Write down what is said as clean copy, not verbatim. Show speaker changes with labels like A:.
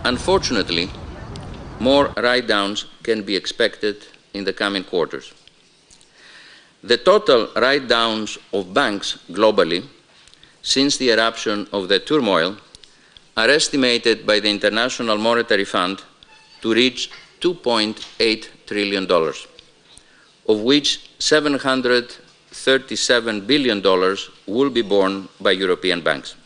A: Unfortunately, more write-downs can be expected in the coming quarters. The total write-downs of banks globally since the eruption of the turmoil are estimated by the International Monetary Fund to reach $2.8 trillion, of which $737 billion will be borne by European banks.